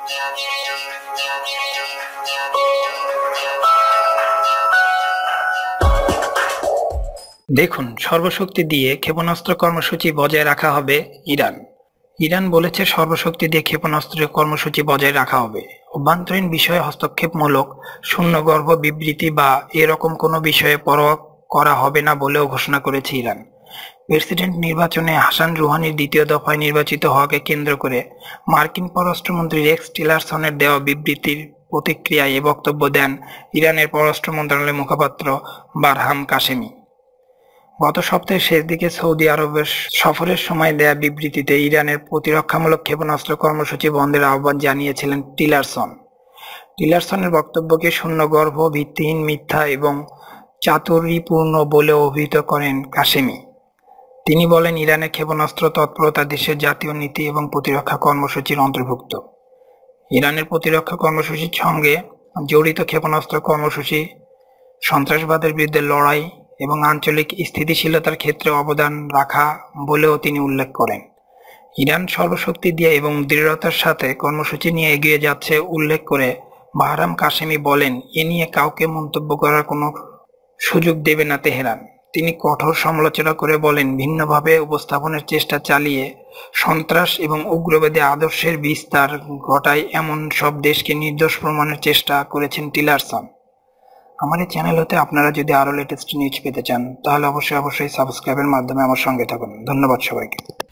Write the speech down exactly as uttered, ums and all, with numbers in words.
দেখুন, সর্বশক্তি দিয়ে ক্ষেপণাস্ত্র কর্মসূচি বজায় রাখা হবে ইরান। ইরান বলেছে সর্বশক্তি দিয়ে ক্ষেপণাস্ত্রের কর্মসূচি বজায় রাখা হবে। অভ্যন্তরীণ বিষয়ে হস্তক্ষেপমূলক শূন্যগর্ভ বিবৃতি বা এরকম কোনো বিষয়ে পরোয়া করা হবে না বলেও ঘোষণা করেছে ইরান। প্রেসিডেন্ট নির্বাচনে হাসান রুহানির দ্বিতীয় দফায় নির্বাচিত হওয়াকে কেন্দ্র করে মার্কিন পররাষ্ট্রমন্ত্রী রেক্স টিলারসনের দেওয়া বিবৃতির প্রতিক্রিয়ায় এ বক্তব্য দেন ইরানের পররাষ্ট্র মন্ত্রণালয়ের মুখপাত্র বারহাম কাশেমি। গত সপ্তাহের শেষ দিকে সৌদি আরবের সফরের সময় দেয়া বিবৃতিতে ইরানের প্রতিরক্ষামূলক ক্ষেপণাস্ত্র কর্মসূচি বন্ধের আহ্বান জানিয়েছিলেন টিলারসন। টিলারসনের বক্তব্যকে শূন্যগর্ভ, ভিত্তিহীন, মিথ্যা এবং চাতুরীপূর্ণ বলে অভিহিত করেন কাশেমি। তিনি বলেন, ইরানের ক্ষেপণাস্ত্র তৎপরতা দেশের জাতীয় নীতি এবং প্রতিরক্ষা কর্মসূচির অন্তর্ভুক্ত। ইরানের প্রতিরক্ষা কর্মসূচির সঙ্গে জড়িত ক্ষেপণাস্ত্র কর্মসূচি সন্ত্রাসবাদের বিরুদ্ধে লড়াই এবং আঞ্চলিক স্থিতিশীলতার ক্ষেত্রে অবদান রাখা বলেও তিনি উল্লেখ করেন। ইরান সর্বশক্তি দিয়ে এবং দৃঢ়তার সাথে কর্মসূচি নিয়ে এগিয়ে যাচ্ছে উল্লেখ করে বাহরাম কাশেমি বলেন, এ নিয়ে কাউকে মন্তব্য করার কোনো সুযোগ দেবে না তেহরান। তিনি কঠোর সমালোচনা করে বলেন, ভিন্নভাবে উপস্থাপনের চেষ্টা চালিয়ে সন্ত্রাস এবং উগ্রবাদী আদর্শের বিস্তার ঘটায় এমন সব দেশকে নির্দোষ প্রমাণের চেষ্টা করেছেন টিলারসন। আমার এই চ্যানেল হতে আপনারা যদি আরো লেটেস্ট নিউজ পেতে চান তাহলে অবশ্যই অবশ্যই সাবস্ক্রাইবের মাধ্যমে আমার সঙ্গে থাকুন। ধন্যবাদ সবাইকে।